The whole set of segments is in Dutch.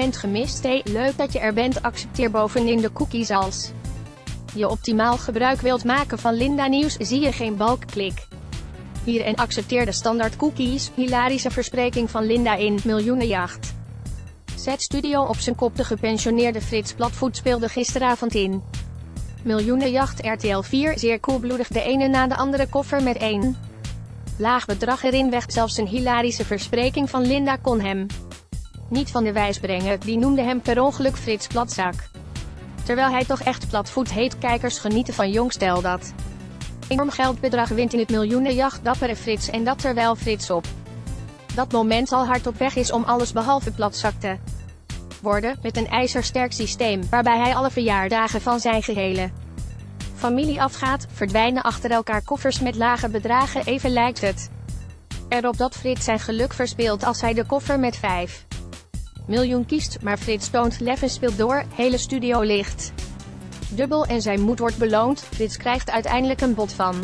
Vriend gemist? Hey, leuk dat je er bent. Accepteer bovenin de cookies als je optimaal gebruik wilt maken van Linda Nieuws. Zie je geen balkklik hier en accepteer de standaard cookies. Hilarische verspreking van Linda in Miljoenenjacht. Zet studio op zijn kop. De gepensioneerde Frits Platvoet speelde gisteravond in Miljoenenjacht RTL 4 zeer koelbloedig de ene na de andere koffer met één laag bedrag erin weg. Zelfs een hilarische verspreking van Linda kon hem niet van de wijs brengen. Die noemde hem per ongeluk Frits Platzak, terwijl hij toch echt Platvoet heet. Kijkers genieten van jong stel dat enorm geldbedrag wint in het Miljoenenjacht. Dappere Frits, en dat terwijl Frits op dat moment al hard op weg is om alles behalve Platzak te worden, met een ijzersterk systeem, waarbij hij alle verjaardagen van zijn gehele familie afgaat. Verdwijnen achter elkaar koffers met lage bedragen. Even lijkt het erop dat Frits zijn geluk verspeelt als hij de koffer met 5 miljoen kiest, maar Frits toont lef en speelt door. Hele studio ligt dubbel en zijn moed wordt beloond. Frits krijgt uiteindelijk een bod van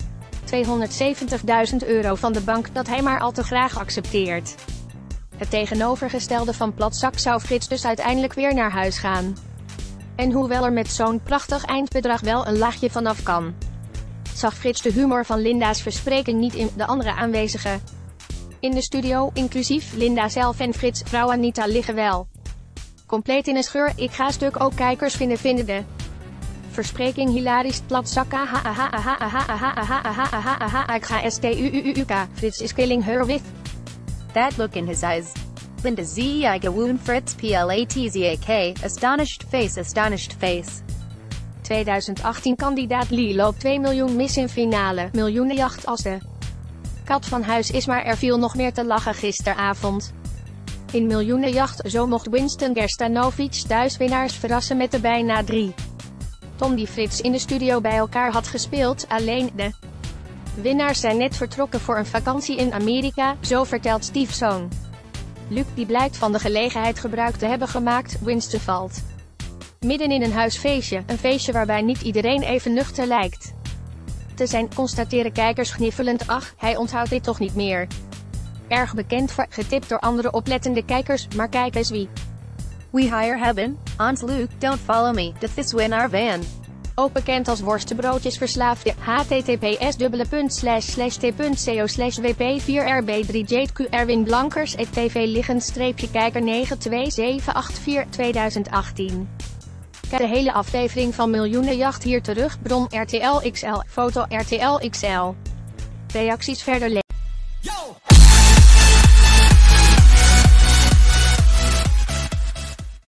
€270.000 van de bank, dat hij maar al te graag accepteert. Het tegenovergestelde van Platzak zou Frits dus uiteindelijk weer naar huis gaan. En hoewel er met zo'n prachtig eindbedrag wel een laagje vanaf kan, zag Frits de humor van Linda's verspreking niet in. De andere aanwezigen in de studio, inclusief Linda zelf en Frits' vrouw Anita, liggen wel compleet in een scheur. Ik ga stuk. Ook kijkers vinden de verspreking hilarisch. Platzak ik ga STUUUK. Frits is killing her with that look in his eyes. Linda Z. I gewoon Fritz PLATZAK. Astonished face. 2018 kandidaat Lee loopt 2 miljoen mis in finale Miljoenenjacht als de kat van huis is, maar er viel nog meer te lachen gisteravond. In Miljoenenjacht, zo mocht Winston Gerstanovic thuiswinnaars verrassen met de bijna 3 ton die Frits in de studio bij elkaar had gespeeld. Alleen, de winnaars zijn net vertrokken voor een vakantie in Amerika, zo vertelt stiefzoon Luc, die blijkt van de gelegenheid gebruik te hebben gemaakt. Winston valt midden in een huisfeestje, een feestje waarbij niet iedereen even nuchter lijkt te zijn, constateren kijkers gniffelend. Ach, hij onthoudt dit toch niet meer. Erg bekend voor, getipt door andere oplettende kijkers, maar kijk eens wie. We hire heaven, Aunt Luke, don't follow me, to this win our van. Ook bekend als worstenbroodjesverslaafde, https://t.co/wp4rb3jq Erwin Blankers, TV liggend-kijker 92784 2018. Kijk de hele aflevering van Miljoenenjacht hier terug. Bron RTL XL, foto RTL XL. Reacties verder lezen.